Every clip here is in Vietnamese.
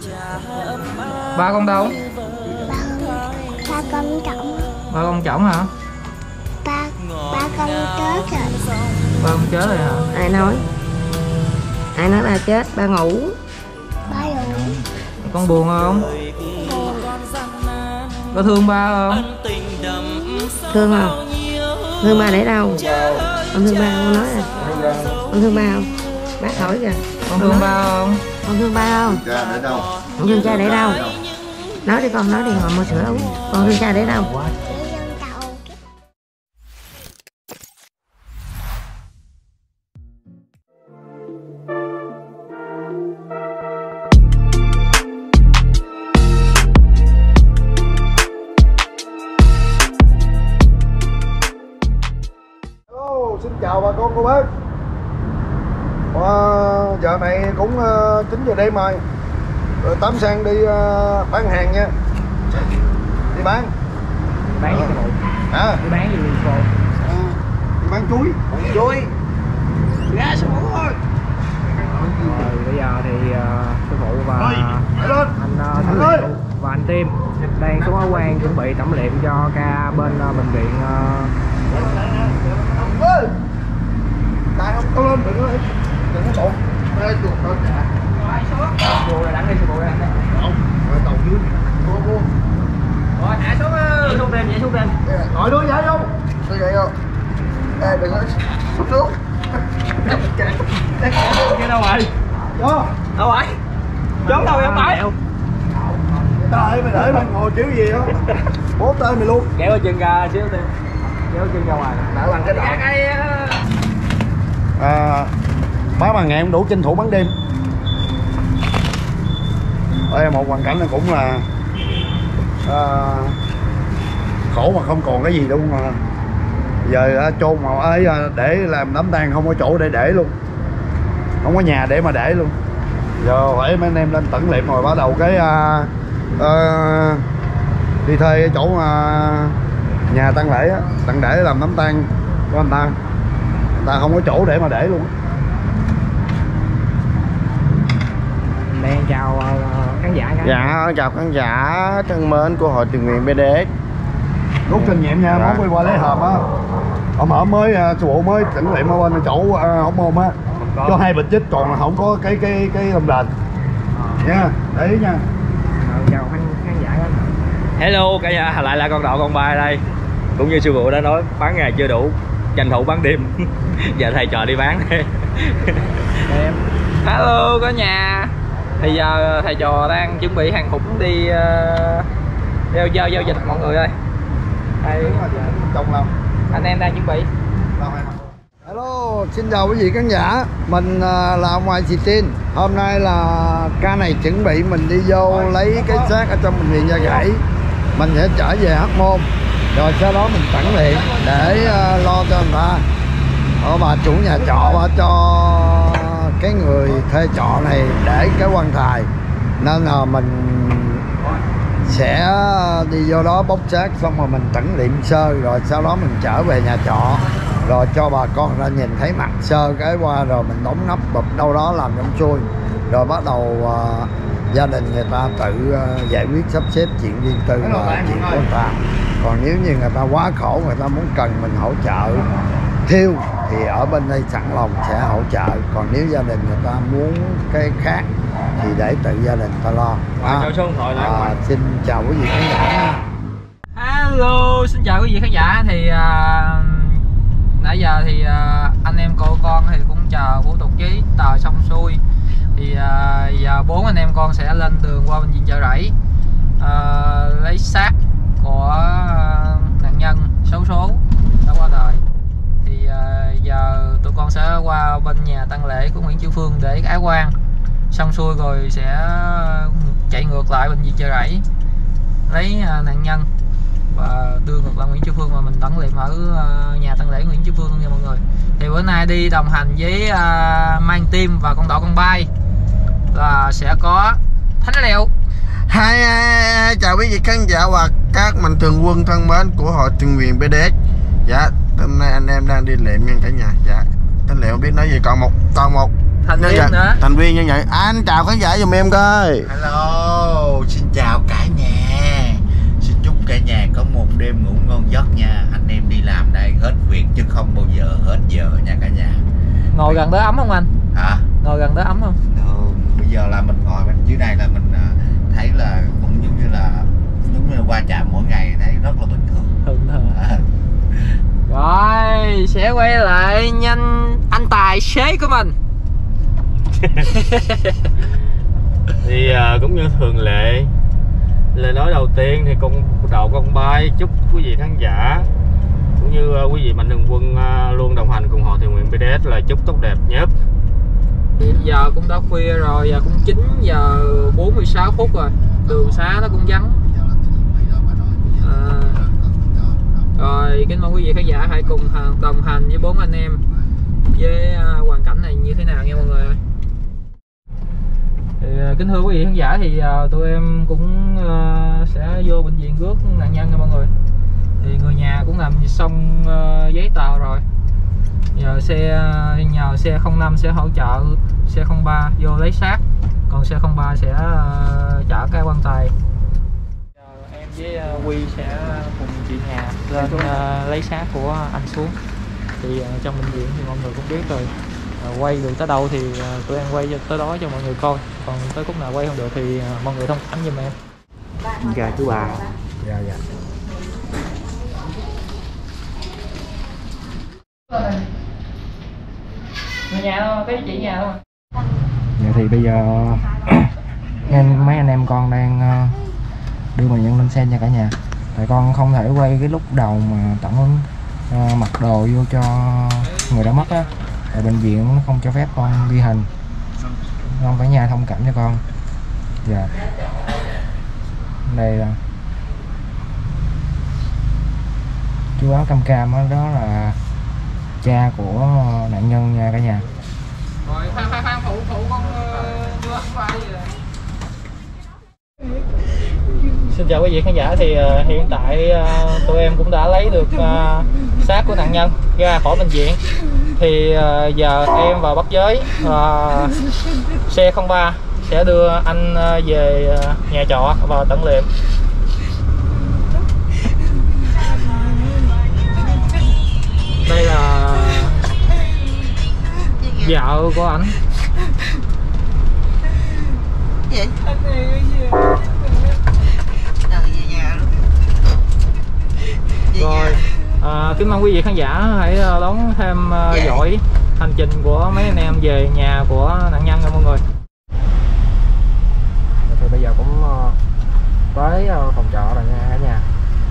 Ba con đâu? Ba con trọng. Ba con chổng hả? Ba con chết rồi. Ba con chết rồi hả? Ai nói? Ai nói ba chết? Ba ngủ. Ba ngủ. Con buồn không? Buồn. Có thương ba không? Thương không? Thương ba để đâu? Con thương ba, con nói à? Con thương ba không? Bác hỏi kìa. Con thương ba không? Con thương ba không? Cha để đâu? Con thương cha để đâu? Nói đi con, nói đi, ngồi mua sữa uống. Con thương cha để đâu? Xin chào bà con cô bác. Giờ này cũng 9 giờ đêm rồi. Rồi Tám sang đi bán hàng nha. Đi bán. Bán gì bộ? Đi bán gì bộ? Đi bán chuối. Chuối. Ra sư phụ ơi. Rồi bây giờ thì sư phụ và anh Thắng Liệu và anh Tim đang xuống Áo Quan chuẩn bị tẩm liệm cho ca bên bệnh viện. Tại không có lên đừng có bộ. Đây chuột thôi cả. Bộ là đánh đi, sư phụ đánh đi. Không, rồi tàu dưới. Mua. Rồi hạ xuống, xuống đêm vậy, xuống đêm. Gọi đứa giải không? Tôi vậy không? Ê đừng có xuống. Cái đâu rồi? Đó. Đâu rồi? Trốn đâu vậy ông Bảy? Tay mày để mày ngồi kiểu gì đó. Bố tay mày luôn. Kéo chân ra xíu đi. Kéo chân ra ngoài. Đã bằng cái mấy mà ngàn đủ tranh thủ bán đêm. Đây một hoàn cảnh này cũng là khổ mà không còn cái gì đâu mà. Giờ chôn mà ấy để làm đám tang không có chỗ để luôn, không có nhà để mà để luôn. Giờ phải mấy anh em lên tận liệm rồi bắt đầu cái đi thuê cái chỗ nhà tang lễ á, tặng để làm đám tang của người ta không có chỗ để mà để luôn. Đang chào khán giả. Dạ, chào khán giả thân mến của Hội Tình Nguyện BDS. Rút kinh nghiệm nha, món quay qua lấy hòm á. Ông ở mới sư phụ mới tận liệm ở bên chỗ hóc môn á, cho 2 bịch chích còn không có cái lồng đền nha, để ý nha. Chào khán giả. Hello cả nhà, lại là con Đậu con Ba đây. Cũng như sư phụ đã nói, bán ngày chưa đủ, tranh thủ bán đêm. Giờ thầy trò đi bán đây. Hello cả nhà. Thì giờ thầy trò đang chuẩn bị hàng khủng đi giao dịch mọi người ơi. Đây Trong lòng anh em đang chuẩn bị. Hello, xin chào quý vị khán giả. Mình là ông Ngoại Xì Tin. Hôm nay là ca này chuẩn bị mình đi vô lấy cái xác ở trong bệnh viện Da Gãy. Mình sẽ trở về Hóc Môn, rồi sau đó mình tặng liệm để lo cho người ta. Bà chủ nhà trọ bà cho cái người thuê trọ này để cái quan tài, nên là mình sẽ đi vô đó bốc xác xong rồi mình tẩn liệm sơ, rồi sau đó mình trở về nhà trọ, rồi cho bà con ra nhìn thấy mặt sơ cái qua, rồi mình đóng nắp bụp đâu đó làm trong xuôi, rồi bắt đầu gia đình người ta tự giải quyết sắp xếp chuyện riêng tư và chuyện của người ta. Còn nếu như người ta quá khổ, người ta muốn cần mình hỗ trợ thiêu thì ở bên đây sẵn lòng sẽ hỗ trợ. Còn nếu gia đình người ta muốn cái khác thì để tự gia đình ta lo. Xin chào quý vị khán giả. Hello, xin chào quý vị khán giả. Thì nãy giờ thì anh em cô con thì cũng chờ thủ tục giấy tờ xong xuôi. Thì giờ 4 anh em con sẽ lên đường qua bệnh viện Chợ Rẫy lấy xác của nạn nhân xấu số đã qua đời. Thì giờ tụi con sẽ qua bên nhà tang lễ của Nguyễn Chiêu Phương để ái quan xong xuôi, rồi sẽ chạy ngược lại bệnh viện Chợ Rẫy lấy nạn nhân và đưa ngược lại Nguyễn Chiêu Phương, mà mình tẩn liệm ở nhà tang lễ Nguyễn Chiêu Phương nha mọi người. Thì bữa nay đi đồng hành với Mang Tim và con Đậu con Bay là sẽ có Thánh Liệu. Hai chào quý vị khán giả và các mạnh thường quân thân mến của Hội Tình Nguyện BDS. Dạ, hôm nay anh em đang đi liệm nha cả nhà. Dạ, Thánh Liệu biết nói gì, còn một thành viên nữa, thành viên như vậy. Anh chào khán giả giùm em coi. Hello. cả nhà có một đêm ngủ ngon giấc nha. Anh em đi làm đây hết việc chứ không bao giờ hết giờ nha cả nhà. Ngồi gần tới ấm không anh? Hả? Ngồi gần tới ấm không? Bây giờ là mình ngồi bên dưới này là mình thấy là cũng giống như là qua chạm mỗi ngày, thấy rất là bình thường. Rồi sẽ quay lại nhanh anh tài xế của mình. Thì cũng như thường lệ, lời nói đầu tiên thì con bay chúc quý vị khán giả cũng như quý vị mạnh thường quân luôn đồng hành cùng Hội Thiện Nguyện BDS là chúc tốt đẹp nhất. Giờ cũng đã khuya rồi, giờ cũng 9 giờ 46 phút rồi, đường xá nó cũng vắng. Rồi kính mong quý vị khán giả hãy cùng đồng hành với 4 anh em với hoàn cảnh này như thế nào nha mọi người ơi. Thì, kính thưa quý vị khán giả, thì tụi em cũng sẽ vô bệnh viện rước nạn nhân nha mọi người. Thì người nhà cũng làm xong giấy tờ rồi. Giờ nhờ xe 05 sẽ hỗ trợ xe 03 vô lấy xác, còn xe 03 sẽ chở cái quan tài. Em với Quy sẽ cùng chị Hà lên lấy xác của anh xuống. Thì trong bệnh viện thì mọi người cũng biết rồi, quay được tới đâu thì tụi em quay tới đó cho mọi người coi, còn tới khúc nào quay không được thì mọi người thông cảm giùm em. Chào chú bà. Dạ dạ. Người nhà đâu, cái chị nhà đâu. Dạ thì bây giờ mấy anh em con đang đưa bệnh nhân lên xe nha cả nhà. Tại con không thể quay cái lúc đầu mà Tổng mặc đồ vô cho người đã mất á. Tại bệnh viện nó không cho phép con ghi hình. Con cả nhà thông cảm cho con. Dạ. Đây là chú áo cam cam đó là cha của nạn nhân nha cả nhà. Rồi khoan phụ con đưa không phải gì rồi. Xin chào quý vị khán giả, thì hiện tại tụi em cũng đã lấy được xác của nạn nhân ra khỏi bệnh viện. Thì giờ em và Bắc Giới xe 03 sẽ đưa anh về nhà trọ và Tận Liệm. Đây là vợ của ảnh. Rồi kính mong quý vị khán giả hãy đón thêm dõi hành trình của mấy anh em về nhà của nạn nhân nha mọi người. Thì bây giờ cũng tới phòng trọ rồi nha cả nhà.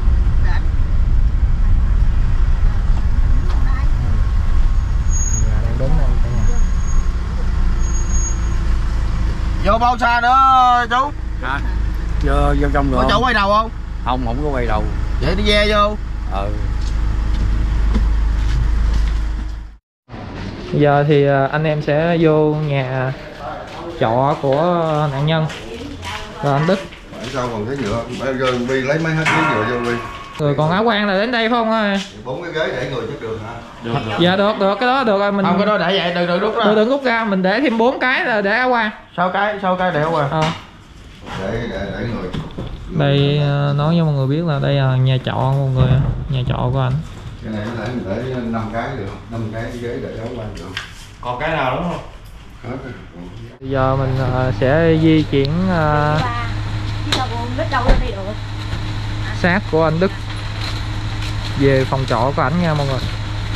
Nhà đang đứng đây cả nhà. Vô bao xa nữa chú? Hả? Vô trong rồi. Có chỗ quay đầu không? Không có quay đầu. Vậy đi ve vô. Giờ thì anh em sẽ vô nhà trọ của nạn nhân rồi anh Đức. Sao còn cái nhựa? Bây giờ Bi lấy mấy hết cái nhựa vô Bi. Rồi còn áo quan là đến đây phải không ơi? 4 cái ghế để người trước đường hả? Được. Dạ được, cái đó được rồi mình. Không, cái đó để vậy, đừng rút ra. Đừng rút ra, mình để thêm 4 cái là để áo quan. Sau cái để áo quan. Để người. Đây nói cho mọi người biết là đây là nhà trọ mọi người, nhà trọ của anh. Cái này để 5 cái được không? 5 cái ghế để áo quan được không? Còn cái nào đúng không? Bây giờ mình sẽ di chuyển xác của anh Đức về phòng trọ của ảnh nha mọi người.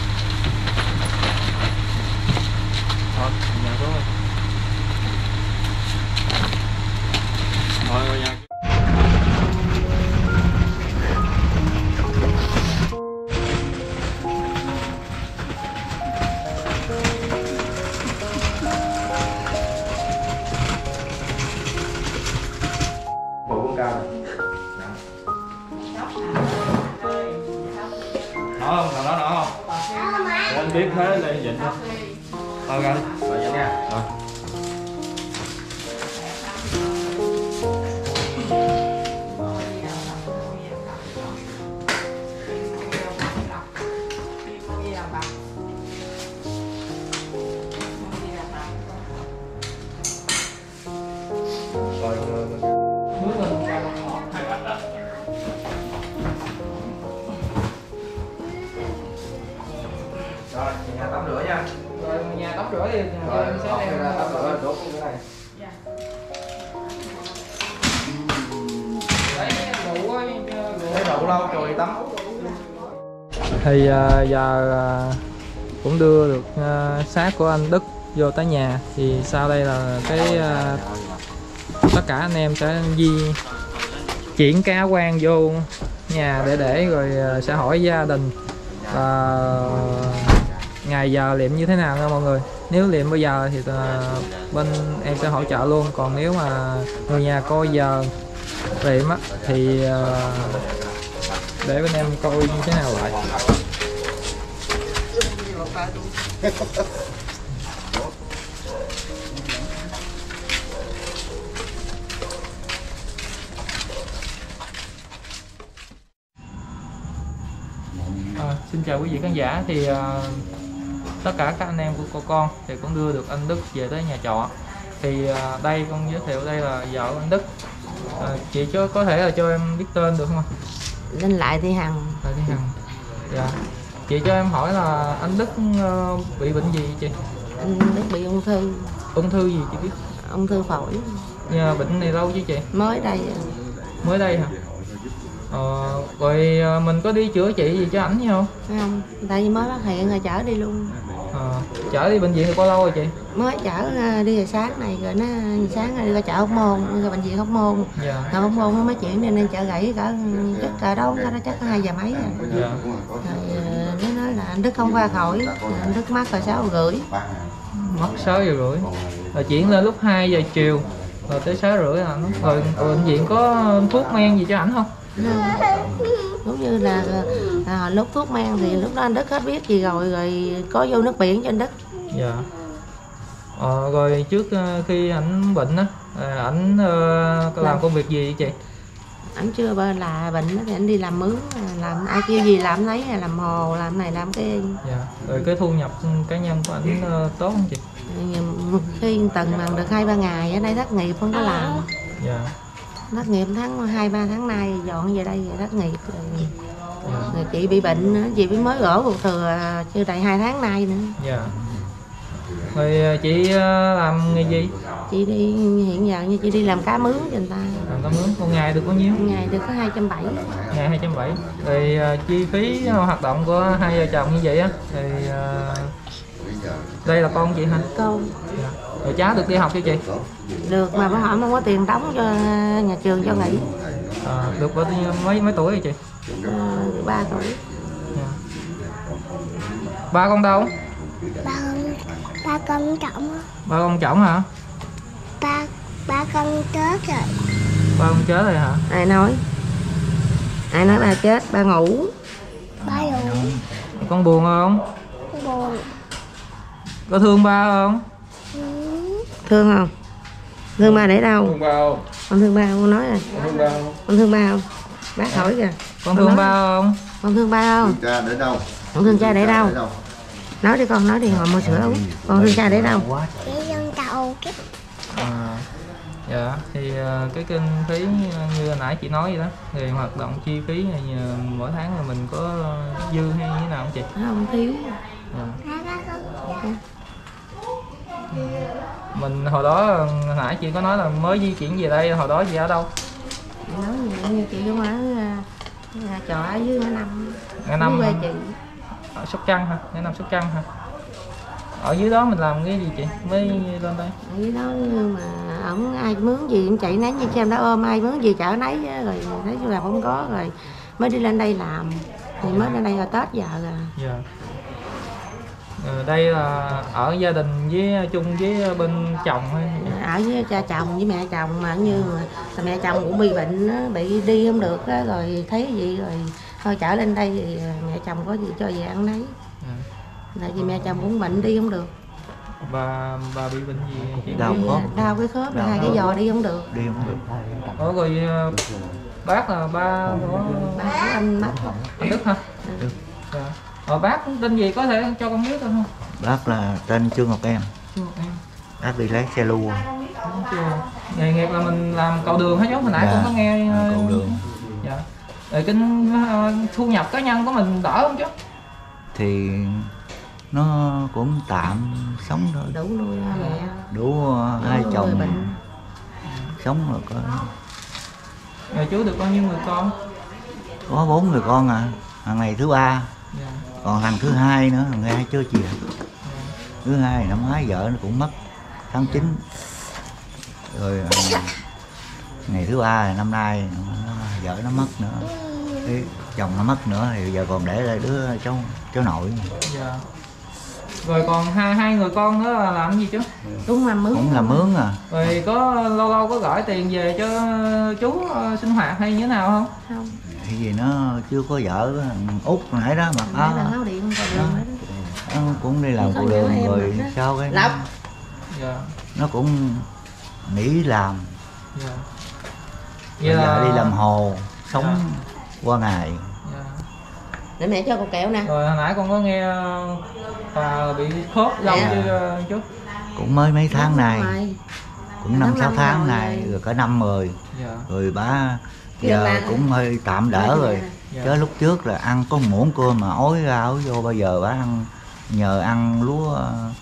Nó không? Thằng đó nó không? Để anh biết thế lên dịch thôi. Thôi anh. Rồi vậy nha. Rồi. đi rồi em sẽ đem đổ cái này. Lấy rượu lâu rồi tắm. Thì giờ cũng đưa được xác của anh Đức vô tới nhà. Thì sau đây là cái tất cả anh em sẽ chuyển cá quan vô nhà để rồi sẽ hỏi gia đình ngày giờ liệm như thế nào nha mọi người. Nếu liệm bây giờ thì bên em sẽ hỗ trợ luôn, còn nếu mà người nhà coi giờ liệm á thì để bên em coi như thế nào lại. Xin chào quý vị khán giả. Thì tất cả các anh em của cô con thì cũng đưa được anh Đức về tới nhà trọ. Thì đây con giới thiệu đây là vợ anh Đức. Chị có thể là cho em biết tên được không? Lên lại Thị Hằng. Lại Thị Hằng. Dạ. Chị cho em hỏi là anh Đức bị bệnh gì chị? Anh Đức bị ung thư. Ung thư gì chị biết? Ung thư phổi. Bệnh này lâu chứ chị? Mới đây. Mới đây hả? Rồi mình có đi chữa trị gì cho ảnh gì không? Không, tại vì mới phát hiện rồi chở đi luôn. Chở đi bệnh viện được bao lâu rồi chị? Mới chở đi rồi sáng này rồi nó sáng rồi đi ra chợ Hóc Môn, rồi bệnh viện Hóc Môn. Dạ. Hóc Môn nó mới chuyển nên chợ gãy cỡ đó chắc có 2 giờ mấy rồi. Dạ. Rồi nó nói là anh Đức không qua khỏi, anh Đức mắc rồi 6 giờ rưỡi. Mất 6 giờ rưỡi. Rồi chuyển lên lúc 2 giờ chiều rồi tới 6 giờ rưỡi là nó. Rồi bệnh viện có thuốc men gì cho ảnh không? Giống như là lúc thuốc men thì lúc đó anh Đức hết biết gì rồi có vô nước biển cho anh Đức. Dạ. Rồi trước khi ảnh bệnh á, ảnh có làm công việc gì vậy chị? Ảnh chưa là bệnh thì ảnh đi làm mướn, làm ai kêu gì làm lấy, làm hồ, làm này làm cái. Dạ. Rồi cái thu nhập cá nhân của ảnh tốt không chị? Khi tuần mà được 2-3 ngày ở đây thất nghiệp không có làm. Dạ. Thất nghiệp 2-3 tháng nay dọn về đây thất nghiệp rồi. Rồi chị bị bệnh nữa, chị mới gõ ruột thừa chưa đầy 2 tháng nay nữa. Dạ. Rồi chị làm nghề gì? Chị đi hiện giờ như chị đi làm cá mướn cho người ta. Làm cá mướn một ngày được bao nhiêu? Một ngày được có 270. Ngày 270. Rồi chi phí hoạt động của hai vợ chồng như vậy á thì đây là con chị hả? Con. Dạ. Rồi cháu được đi học chưa chị? Được mà bữa hỏi không có tiền đóng cho nhà trường cho nghỉ. Được mấy tuổi rồi chị? 3 tuổi. Dạ. Ba con đâu? Ba con trọng. Ba con chồng hả? Ba con chết rồi. Ba con chết rồi hả? Ai nói? Ai nói ba chết? Ba ngủ. Ba ngủ. Con buồn không? Buồn. Có thương ba không? Thương không? Thương ba để đâu? Thương ba không? Con thương ba không? Nói rồi. Con thương ba không? Con thương ba không? Bác hỏi kìa. Con thương ba không? Con thương ba không? Cha để đâu? Con thương cha để đâu? Nói đi con, nói đi, ngồi mua sữa uống. Con thương cha để đâu? Để dân tàu cái. Dạ, thì cái kinh phí như hồi nãy chị nói vậy đó, thì hoạt động chi phí này mỗi tháng là mình có dư hay như thế nào không chị? Không thiếu. Mình hồi đó hồi nãy chị có nói là mới di chuyển về đây, hồi đó chị ở đâu? Chị nói như chị cũng ở trọ ở dưới Ngã Năm quê chị. Ở Sóc Trăng hả? Ngã Năm Sóc Trăng hả? Ở dưới đó mình làm cái gì chị? Mới lên đây? Ở dưới đó mà ổng ai mướn gì cũng chạy nấy như xem đã ôm ai mướn gì chở nấy rồi thấy là không có rồi mới đi lên đây làm. Thì mới lên đây rồi Tết giờ rồi. Dạ. Đây là ở gia đình với chung với bên chồng hay? Ở với cha chồng với mẹ chồng mà như mà mẹ chồng cũng bị bệnh đó, bị đi không được đó, rồi thấy gì rồi thôi chở lên đây thì mẹ chồng có gì cho về ăn nấy. Tại vì mẹ chồng cũng bệnh đi không được. Bà bị bệnh gì chị? Đau khớp. Đau cái khớp, hai cái giò đi không được. Đi không được. Rồi bác là ba của anh Đức hả? Dạ. Bác tên gì có thể cho con biết được không? Bác là tên Trương Ngọc Em. Trương Ngọc Em. Bác đi lấy xe lu. Nghề nghiệp là mình làm cầu đường hết, giống hồi nãy cũng có nghe. Cầu đường. Dạ. Rồi cái thu nhập cá nhân của mình đỡ không chứ? Thì nó cũng tạm sống thôi, đủ nuôi mẹ. đủ hai Đủ chồng nuôi bệnh. sống rồi Rồi chú được bao nhiêu người con? có 4 người con à, thằng này thứ 3, Dạ. còn thằng thứ 2 nữa, thằng 2 chưa chìa. Thứ 2 năm ngoái vợ nó cũng mất tháng 9 rồi, ngày thứ 3 năm nay vợ nó mất nữa, cái chồng nó mất nữa thì giờ còn để lại đứa cháu nội. Dạ. Rồi còn hai người con nữa là làm gì chứ? Cũng làm mướn. Cũng làm mướn à. Rồi có lâu lâu có gửi tiền về cho chú sinh hoạt hay như thế nào không? Không. Thì vì nó chưa có vợ, thằng Út nãy đó mà Nãy là tháo điện qua đường đó. nó cũng đi làm Có phụ đường em rồi đó. sau cái Lộc. Dạ. nó cũng nghỉ làm. Dạ. Bây giờ đi làm hồ sống qua ngày. Dạ. Để mẹ cho cục kẹo nè. Rồi hồi nãy con có nghe bị khớp lâu Dạ. chưa chú? Cũng mới mấy tháng này, Rồi. cũng 5-6 năm tháng rồi. này rồi, cả năm rồi. Dạ. Rồi bà Giờ giờ bà- cũng hơi tạm đỡ rồi. Dạ. Chứ lúc trước là ăn có muỗng cơm mà ói ra ói vô, bây giờ bà ăn nhờ ăn lúa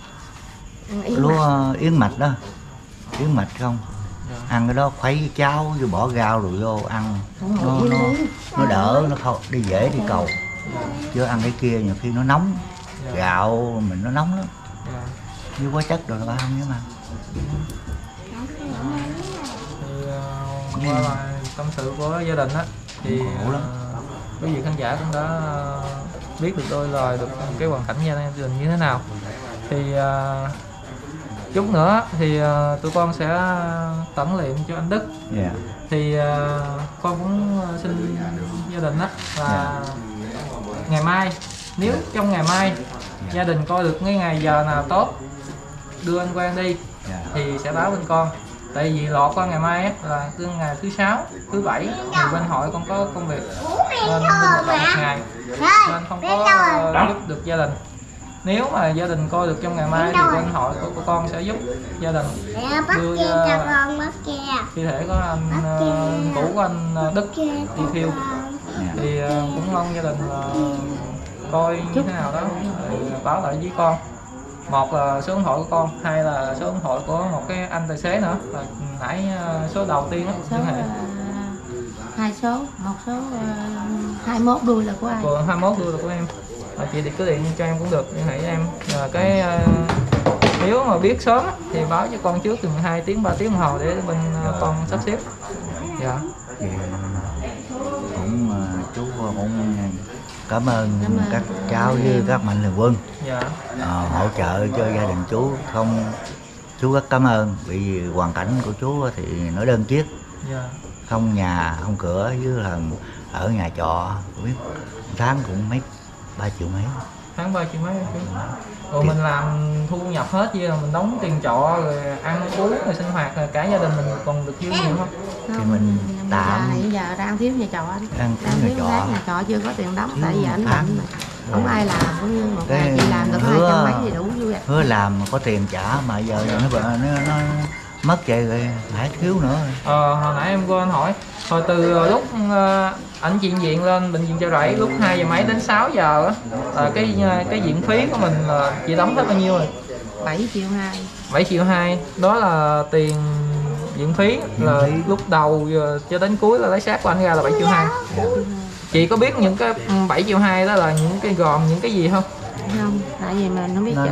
yến mạch đó, yến mạch không. Dạ. Ăn cái đó khuấy với cháo rồi bỏ rau rồi vô ăn, nó đỡ, nó không đi dễ đi cầu. Chứ ăn cái kia nhiều khi nó nóng, Dạ. gạo mình nó nóng lắm, Dạ. như quá chất rồi ba không nhớ mà. Thì qua bài tâm sự của gia đình á thì Khổ lắm. quý vị khán giả cũng đã biết được đôi lời được cái hoàn cảnh gia đình như thế nào. Thì chút nữa thì tụi con sẽ tẩn liệm cho anh Đức. Dạ. Thì con cũng xin gia đình á là ngày mai, nếu trong ngày mai gia đình coi được cái ngày giờ nào tốt đưa anh Quang đi Dạ. thì sẽ báo bên con. Tại vì lọt qua ngày mai á là từ ngày thứ 6, thứ 7 thì bên hội con có công việc nên một ngày nên không có giúp được gia đình. Nếu mà gia đình coi được trong ngày mai thì bên hội của con sẽ giúp gia đình Mẹ bắt đưa kia cho con, bắt kia. thi thể của anh cũ của anh Đức đi thiêu. Thì cũng mong gia đình coi như thế nào đó rồi báo lại với con. Một là số điện thoại của con, hai là số điện thoại của một cái anh tài xế nữa, là nãy số đầu tiên á, Số liên hệ. hai số, một số 21 đuôi là của ai? Còn 21 đuôi là của em. Chị thì cứ điện cho em cũng được, liên hệ với em. Cái nếu mà biết sớm á, thì báo cho con trước từ 2 tiếng 3 tiếng đồng hồ để bên con sắp xếp. Dạ. Thì cũng chú cũng cảm ơn các cháu với các mạnh thường quân Dạ. hỗ trợ cho gia đình chú. Không, chú rất cảm ơn, vì hoàn cảnh của chú thì nó đơn chiếc, Dạ. không nhà không cửa, với là ở nhà trọ, biết tháng cũng mấy 3 triệu mấy. Tháng 3 triệu mấy chú. Rồi mình làm thu nhập hết vậy là mình đóng tiền trọ rồi ăn uống rồi sinh hoạt rồi cả gia đình mình còn được nhiêu nhiều không? Thì mình tạm Bây giờ đang thiếu nhà trọ anh. ăn Đang thiếu thiếu nhà tháng trọ. nhà trọ chưa có tiền đóng Thiếu tại vì ảnh tháng. bệnh mà. Không ai làm, cũng như một Cái ngày chị làm được hứa- 200 mấy thì đủ vui ạ. Hứa làm mà có tiền trả mà giờ nó mất vậy rồi phải thiếu nữa. Hồi nãy em cô anh hỏi hồi từ lúc ảnh chuyển viện lên bệnh viện Chợ Rẫy lúc 2 giờ mấy đến 6 giờ á, cái viện phí của mình là chị đóng hết bao nhiêu rồi? 7 triệu 2. 7 triệu 2, đó là tiền viện phí là phí. lúc đầu cho đến cuối là lấy xác của anh ra là 7 triệu 2. Dạ. Chị có biết những cái 7 triệu 2 đó là những cái gồm những cái gì không? Không, tại vì mình không biết Nó chữ.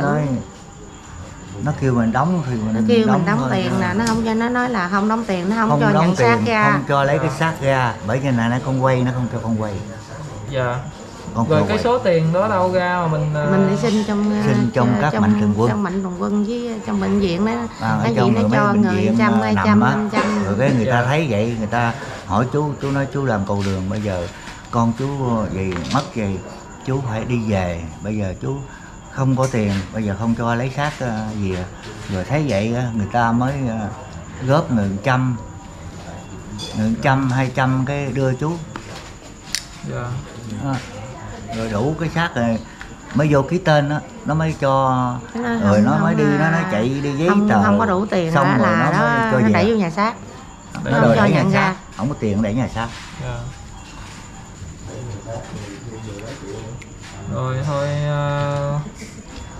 nó kêu mình đóng thì mình Nó kêu mình đóng thôi. tiền là nó không cho, nó nói là không đóng tiền, nó không cho đóng nhận xác tiền, ra. không cho lấy cái xác ra, bởi cho này con quay nó không cho con quay. Dạ. Con Rồi kêu cái quay. số tiền đó đâu ra mà Mình đi xin trong các mạnh thường quân. trong mạnh thường quân với trong bệnh viện đó. ở Cái gì trong nó mấy cho bệnh người viện 100, nằm 200, á. 500. Rồi cái người ta Dạ. thấy vậy, người ta hỏi chú nói chú làm cầu đường, bây giờ con chú gì mất gì, chú phải đi về, bây giờ chú không có tiền, bây giờ không cho lấy xác gì. Rồi thấy vậy người ta mới góp người 100, 200 cái đưa chú. Dạ. Đó. Rồi đủ cái xác rồi mới vô ký tên đó, nó mới cho, rồi nó mới đi, nó chạy đi giấy tờ, không có đủ tiền xong đó rồi là nó đó mới cho nó về. đẩy vô nhà xác. Để Không Rồi cho đẩy nhà nhận xác, ra. không có tiền đẩy nhà xác. Dạ. Rồi thôi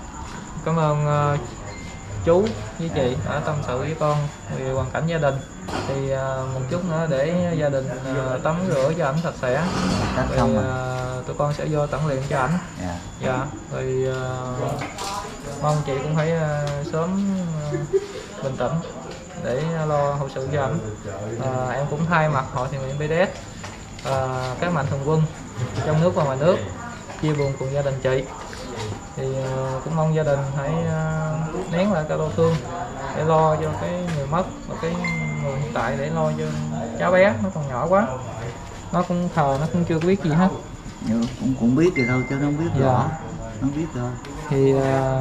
cảm ơn chú với chị đã tâm sự với con về hoàn cảnh gia đình. Thì một chút nữa để gia đình tắm rửa cho ảnh sạch sẽ. Rồi tụi con sẽ vô tận liệm cho ảnh. Dạ. Rồi mong chị cũng phải sớm bình tĩnh để lo hậu sự cho ảnh. Em cũng thay mặt hội thiện nguyện BDS, các mạnh thường quân trong nước và ngoài nước chia buồn cùng gia đình chị. Thì cũng mong gia đình hãy nén lại cái đau thương để lo cho cái người mất và cái người hiện tại, để lo cho cháu bé, nó còn nhỏ quá, nó cũng thờ, nó cũng chưa biết gì hết. Cũng biết thì thôi chứ nó không biết rõ. Nó biết rồi thì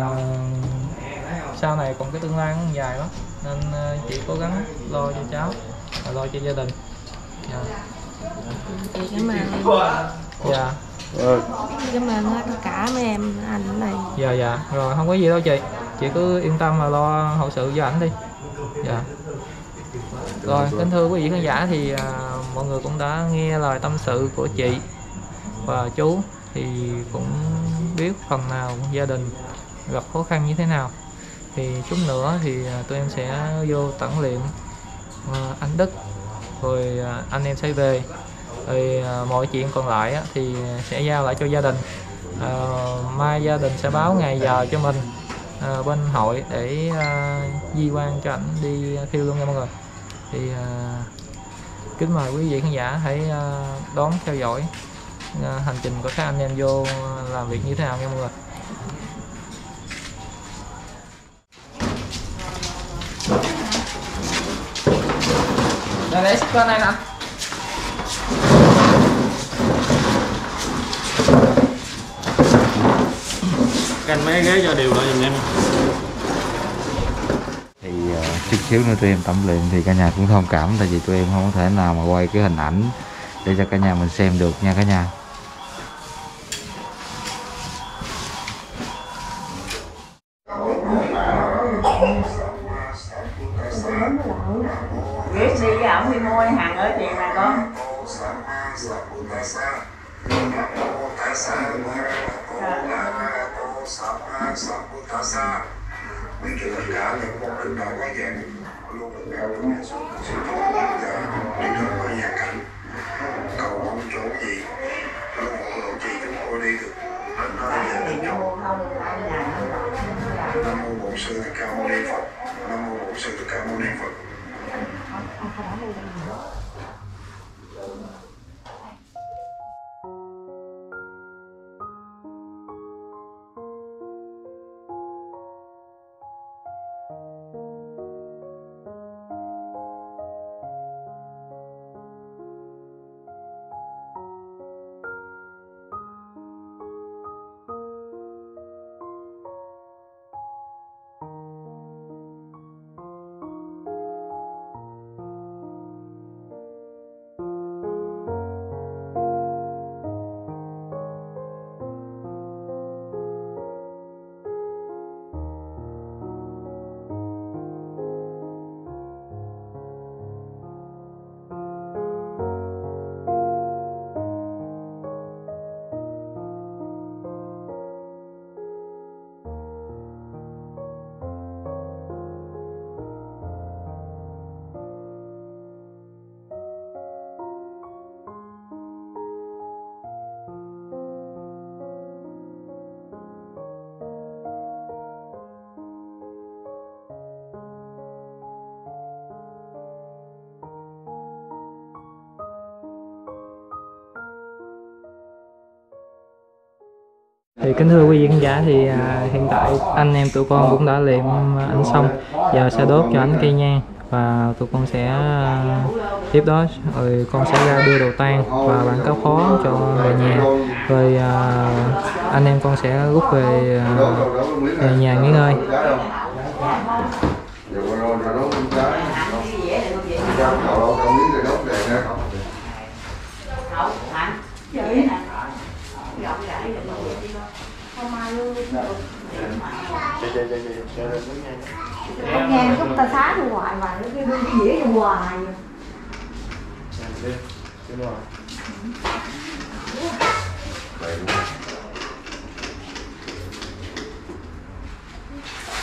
sau này còn cái tương lai cũng dài lắm, nên chị cố gắng lo cho cháu và lo cho gia đình. Chị cảm ơn. Dạ. Cảm ơn tất cả mấy em anh ở đây. Dạ. Rồi không có gì đâu chị cứ yên tâm mà lo hậu sự cho ảnh đi. Dạ. Rồi kính thưa quý vị khán giả, thì mọi người cũng đã nghe lời tâm sự của chị và chú, thì cũng biết phần nào gia đình gặp khó khăn như thế nào. Thì chút nữa thì tụi em sẽ vô tận liệm anh Đức, rồi anh em sẽ về. Rồi mọi chuyện còn lại thì sẽ giao lại cho gia đình. Mai gia đình sẽ báo ngày giờ cho mình bên hội để di quan cho ảnh đi thiêu luôn nha mọi người. Thì kính mời quý vị khán giả hãy đón theo dõi hành trình của các anh em vô làm việc như thế nào nha mọi người. Đây để shipper này nè. Canh mấy ghế cho đều lại giùm em. Thì chút xíu nữa tụi em tẩm liệm thì cả nhà cũng thông cảm, tại vì tụi em không có thể nào mà quay cái hình ảnh để cho cả nhà mình xem được nha cả nhà. Biết đi với ổng đi mua hàng ở tiền nè con. Biết cho tất cả những con linh đạo quá dạng luôn được cao trong nhà xuống sự thuận lợi đi đến qua nhà cảnh cầu mong chỗ gì có một lộ gì chúng tôi đi được đến nơi về đến chỗ. Nam mô Bổn Sư Thích Ca Mâu Ni Phật. Nam mô Bổn Sư Thích Ca Mâu Ni Phật. Thì kính thưa quý vị khán giả, thì hiện tại anh em tụi con cũng đã liệm anh xong, giờ sẽ đốt cho anh cây nhang và tụi con sẽ tiếp đó rồi con sẽ ra đưa đồ tang và bản cáo phó cho về nhà, rồi anh em con sẽ rút về nhà nghỉ ngơi. Con nghe chúng ta xá đi hoài mà nó kêu đưa cái dĩa đi hoài.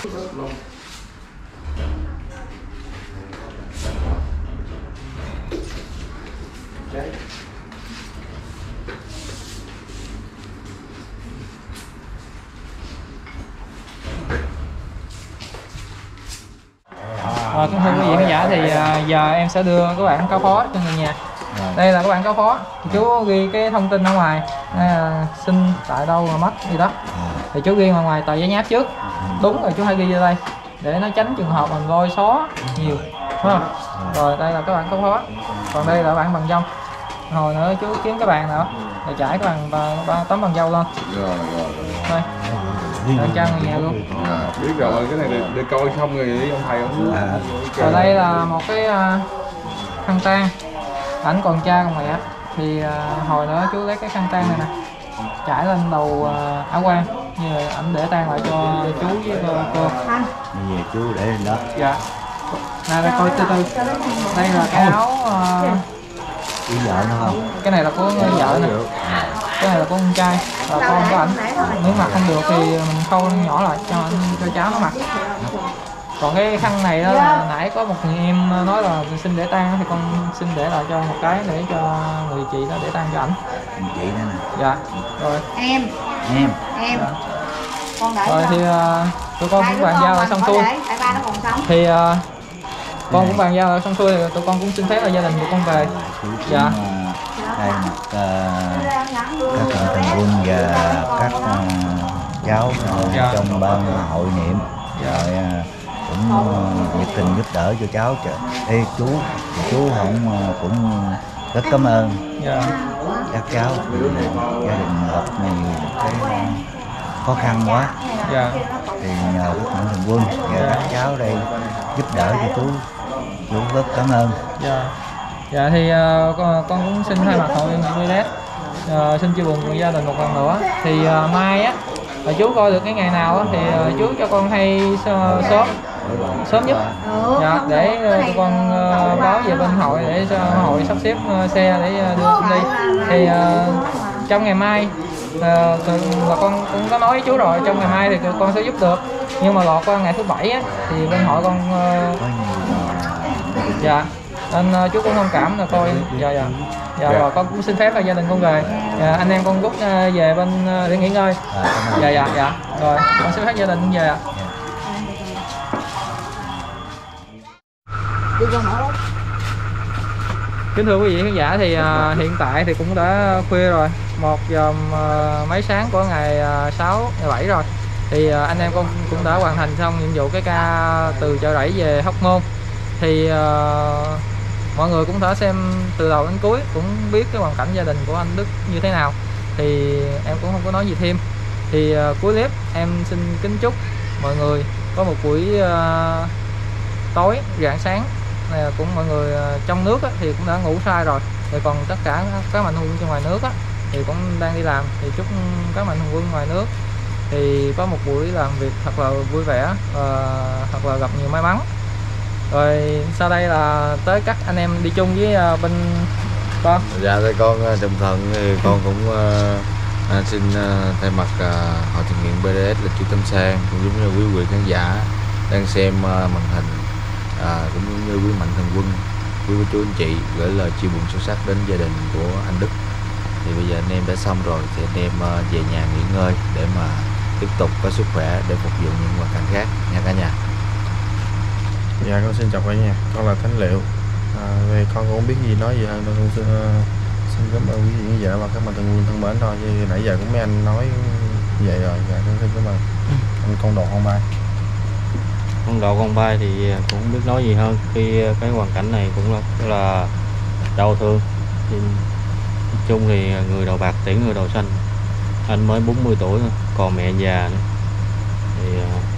Kính thưa quý vị khán giả, thì giờ em sẽ đưa các bạn cáo phó cho người nhà. Đây là các bạn cáo phó, chú ghi cái thông tin ở ngoài, sinh tại đâu mà mất gì đó, thì chú ghi ngoài tờ giấy nháp trước. Đúng rồi, chú hãy ghi vô đây để nó tránh trường hợp mình lôi xóa nhiều, đúng không? Rồi đây là các bạn cáo phó, còn đây là bạn bằng dông. Hồi nữa chú kiếm cái bàn nữa để trải cái bàn tấm bằng dâu lên. Đây, đang cho người nhà luôn. Biết rồi, cái này để coi xong rồi đi ông thầy ông. Rồi đây là một cái khăn tang, ảnh còn cha còn mẹ, thì hồi nữa chú lấy cái khăn tang này nè trải lên đầu áo quan, như là ảnh để tang lại cho chú với cô. Bây giờ chú để lên đó. Dạ. Đây coi từ từ. Đây là cái áo Với vợ nó không? cái này là của vợ nè, cái này là của con trai, là con của ảnh. Nếu mặc không được thì mình khâu nhỏ lại cho cháu nó mặc. Còn cái khăn này đó là nãy có một người em nói là xin để tang, thì con xin để lại cho một cái để cho người chị đó để tang cho ảnh. Chị nữa nè. Dạ. Rồi. Em. Dạ. Con để rồi thì tụi con cũng bàn giao lại xong xuôi. Tại ba nó còn sống. Thì con cũng bàn giao lại xong xuôi, thì tụi con cũng xin phép là gia đình tụi con về. Dạ. Thay mặt các mạnh thường quân và các cháu trong ban hội niệm, rồi cũng nhiệt tình giúp đỡ cho cháu. Ê chú không cũng rất cảm ơn các cháu, gia đình gặp nhiều cái khó khăn quá, thì nhờ các mạnh thường quân và các cháu đây giúp đỡ cho chú rất cảm ơn. Dạ thì con cũng xin thay mặt hội Vietnamnet xin chia buồn với gia đình một lần nữa. Thì mai á là chú coi được cái ngày nào á thì chú cho con hay sớm nhất, dạ, để tụi con báo về bên hội để cho hội sắp xếp xe để đưa con đi. Thì trong ngày mai là con cũng có nói với chú rồi, trong ngày mai thì con sẽ giúp được, nhưng mà lọt qua ngày thứ Bảy á thì bên hội con dạ, nên chú cũng thông cảm là coi. Dạ rồi con cũng xin phép là gia đình con về. Anh em con rút về bên để nghỉ ngơi. Dạ rồi con xin phép gia đình về ạ. Kính thưa quý vị khán giả, thì hiện tại thì cũng đã khuya rồi, 1 giờ mấy sáng của ngày 6 ngày 7 rồi. Thì anh em con cũng đã hoàn thành xong nhiệm vụ cái ca từ Chợ Rẫy về Hóc Môn. Thì mọi người cũng đã xem từ đầu đến cuối, cũng biết cái hoàn cảnh gia đình của anh Đức như thế nào, thì em cũng không có nói gì thêm. Thì cuối clip em xin kính chúc mọi người có một buổi tối rạng sáng này, cũng mọi người trong nước á, thì cũng đã ngủ sai rồi, thì còn tất cả các mạnh thường quân trong ngoài nước á, thì cũng đang đi làm, thì chúc các mạnh thường quân ngoài nước thì có một buổi làm việc thật là vui vẻ, thật là gặp nhiều may mắn. Rồi sau đây là tới các anh em đi chung với bên con. Dạ thưa con Trần Thần, thì con cũng xin thay mặt hội thiện nguyện BDS là chú Tâm Sang, cũng giống như quý vị khán giả đang xem màn hình, cũng giống như quý mạnh thường quân, quý chú anh chị gửi lời chia buồn sâu sắc đến gia đình của anh Đức. Thì bây giờ anh em đã xong rồi thì anh em về nhà nghỉ ngơi để mà tiếp tục có sức khỏe để phục vụ những hoàn cảnh khác nha cả nhà. Dạ con xin chào cả nhà, con là Thánh Liệu. Về con cũng không biết gì nói gì hơn, con xin cảm ơn quý vị khán giả và các mạnh thường quân thân mến thôi, chứ nãy giờ cũng mấy anh nói vậy rồi. Dạ con xin cảm ơn. Anh con Đồ Con Bay. Con Đồ Con Bay thì cũng không biết nói gì hơn, khi cái hoàn cảnh này cũng rất là đau thương. Thì chung thì người đầu bạc tiễn người đầu xanh, anh mới 40 tuổi thôi, còn mẹ già nữa. Thì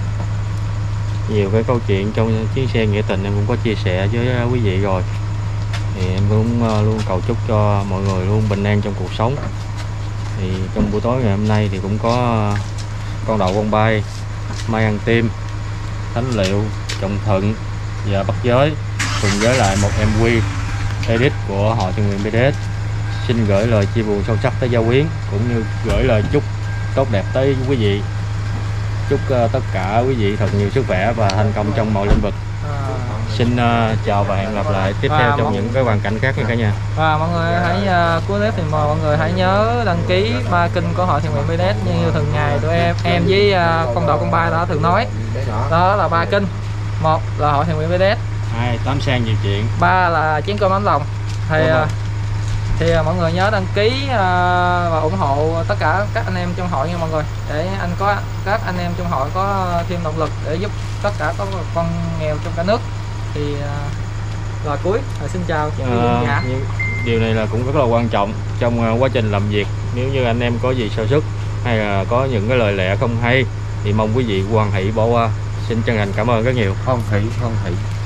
nhiều cái câu chuyện trong chuyến xe nghĩa tình em cũng có chia sẻ với quý vị rồi, thì em cũng luôn cầu chúc cho mọi người luôn bình an trong cuộc sống. Thì trong buổi tối ngày hôm nay thì cũng có con Đậu Con Bay, Mai Ăn Tim, Thánh Liệu, Trọng Thuận và Bắt Giới cùng với lại một MV edit của hội thiện nguyện BDS xin gửi lời chia buồn sâu sắc tới gia quyến, cũng như gửi lời chúc tốt đẹp tới quý vị. chúc tất cả quý vị thật nhiều sức khỏe và thành công trong mọi lĩnh vực. Xin chào và hẹn gặp lại tiếp theo trong những cái hoàn cảnh khác nha cả nhà. Và mọi người hãy cuối clip thì mời mọi người hãy nhớ đăng ký ba kênh của Hội Thiện Nguyện BDS như thường ngày tụi em với con đội con ba đã thường nói. Đó là ba kênh. Một là Hội Thiện Nguyện BDS, 2 Tám Sen Nhiều Chuyện, 3 là Chén Cơm Ấm Lòng. Thì mọi người nhớ đăng ký và ủng hộ tất cả các anh em trong hội nha mọi người, để các anh em trong hội có thêm động lực để giúp tất cả các con nghèo trong cả nước. Thì lời cuối xin chào quý vị khán giả. Điều này là cũng rất là quan trọng trong quá trình làm việc. Nếu như anh em có gì sơ xuất hay là có những cái lời lẽ không hay thì mong quý vị hoan hỷ bỏ qua. Xin chân thành cảm ơn rất nhiều. Hoan hỷ